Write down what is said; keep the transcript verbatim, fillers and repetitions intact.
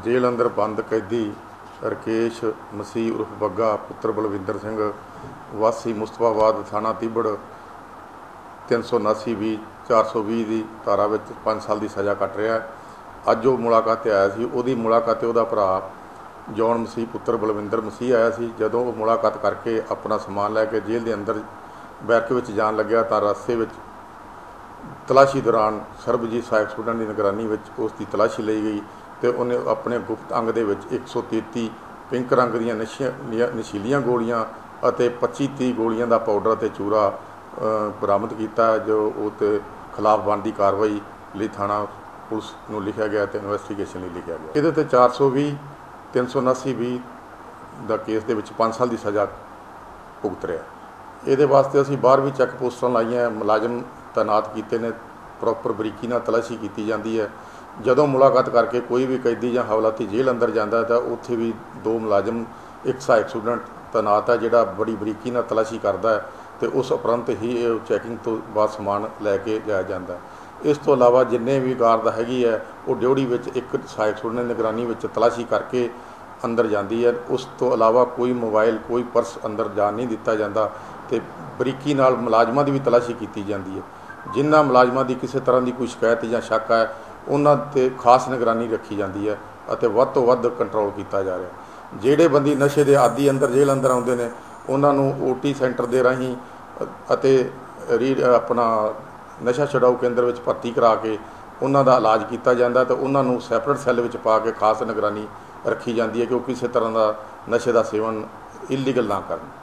Jail अंदर बंद कैदी रकेश मसीह उर्फ बग्गा पुत्र बलविंदर सिंह वासी मुस्तफाबाद थाना तिब्बड़ तीन सौ उनासी भी चार सौ भी की धारा में पाँच साल की सज़ा कट रहा है। अज वो मुलाकात आया सी, उहदी मुलाकात उहदा भरा जॉन मसीह पुत्र बलविंदर मसीह आया सी। जदों वो मुलाकात करके अपना समान लैके जेल के अंदर बैरक विच जान लग्या तां रस्ते विच तलाशी दौरान सरबजीत साहिब स्टूडेंट की निगरानी में उसकी तलाशी ली गई तो उन्हें अपने गुप्त अंग दे विच एक सौ तेती पिंक रंग दीयां नशिया नशीलियां गोलियां अते पच्ची तीह गोलियां का पाउडर ते चूरा बरामद किया, जो उसके खिलाफ बनती कार्रवाई लिए थाना पुलिस को लिखा गया तो इन्वेस्टिगेशन लिए लिखा गया। ये चार सौ भी तीन सौ उनासी भी का केस के पाँच साल की सज़ा भुगत रहा। ये वास्ते असीं बाहर भी चैक पोस्टां लाइया, मुलाजम तैनात किए ने, प्रॉपर बरीकी नाल तलाशी की जाती है। जदों मुलाकात करके कोई भी कैदी या हवालाती जेल अंदर जाता है तो उत्थे भी दो मुलाजम एक सहायक स्टूडेंट तैनात है जिहड़ा बड़ी बरीकी नाल तलाशी करता है तो उस उपरंत ही चैकिंग तो बाद समान लैके जाया जाता है। इस तो अलावा जिन्ने भी गार्ड हैगी है वो ड्योढ़ी विच एक सहायक स्टूडेंट निगरानी विच तलाशी करके अंदर जाती है। उस तो अलावा कोई मोबाइल कोई पर्स अंदर जान नहीं दिता जाता तो बरीकी नाल मुलाजमां दी भी तलाशी की जाती है। जिन्हां मुलाजमां दी किसी तरह की कोई शिकायत या शक है उन्हां ते खास निगरानी रखी जाती है और वध तो वध कंट्रोल किया जा रहा। जिहड़े बंदी नशे के आदि अंदर जेल अंदर आउंदे ने उन्होंने ओ टी सेंटर के राही अते री अपना नशा छुड़ाऊ केंद्र में भर्ती करा के उन्हों का इलाज किया जाता तो उन्होंने सैपरेट सैल में पा के खास निगरानी रखी जाती है कि वो किसी तरह का नशे का सेवन इलीगल ना करन।